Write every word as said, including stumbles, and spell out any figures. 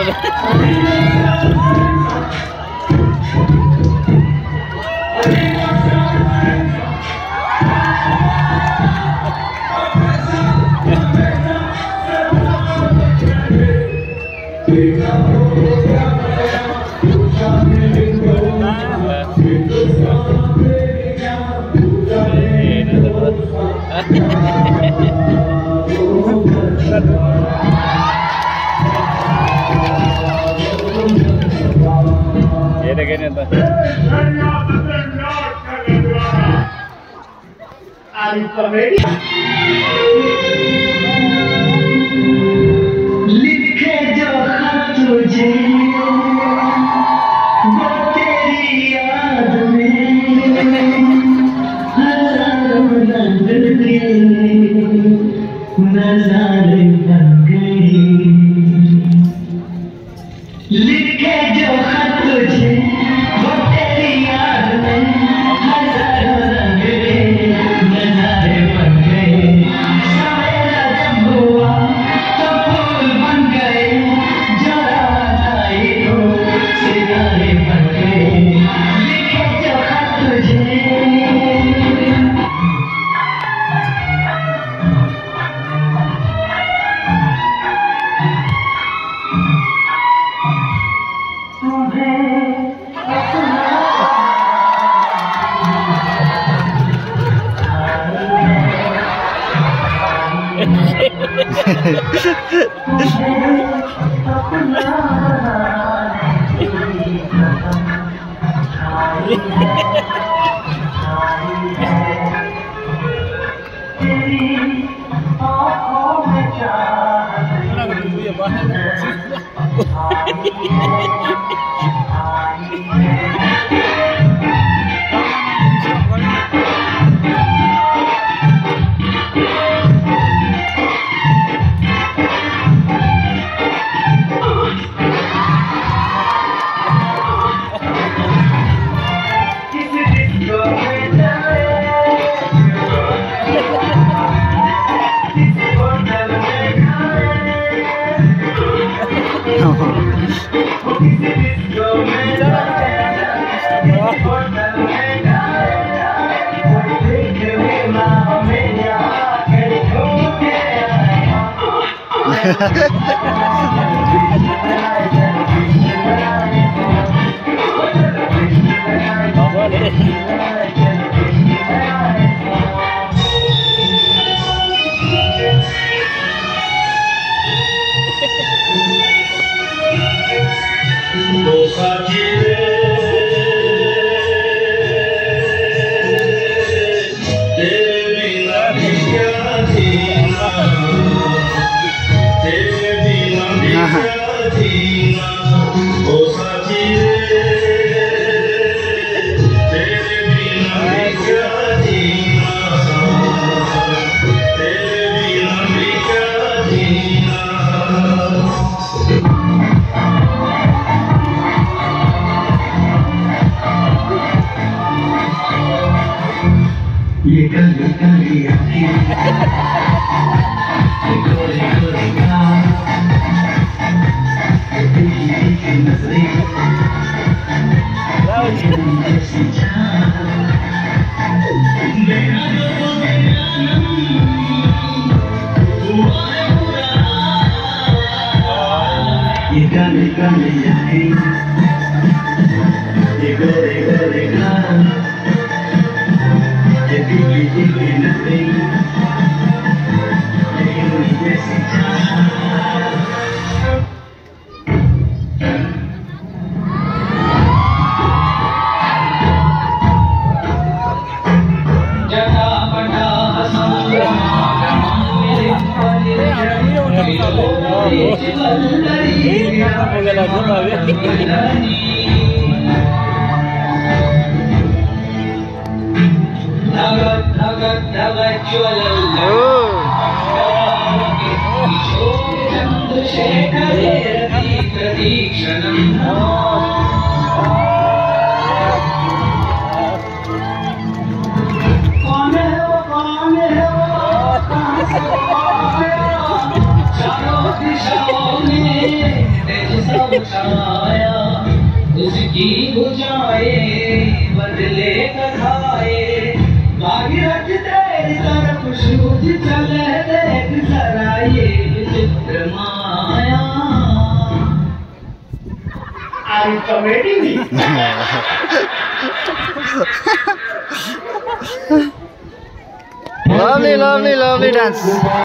ये देखे नहीं था लिखे जो खत तुझे वो तेरी याद में हजारों रंग के नजारे बन गए। लिखे जो खत तुझे वो तेरी याद में हजारों रंग के नजारे बन गए। सवेरा जब हुआ तो फूल बन गए, जो रात आई तो सितारे बन गए। लिखे जो खत तुझे ये कली कली आँखें, ये गोरे गोरे गाल, ये तीखी तीखी नजरें, ये जैसी चाल, मेरा जो मेरा ये काले काले आँखें, ये गोरे गोरे गाल, ये तीखी तीखी नजरें, ये जैसी चाल। चारों दिशाओं में छाया उसकी बुझाए बदले कथाए भागीरथ तेरी तरफ सूझ चले देख जरा ये विचित्र माया। Are you comedy me? Lovely, lovely, lovely dance.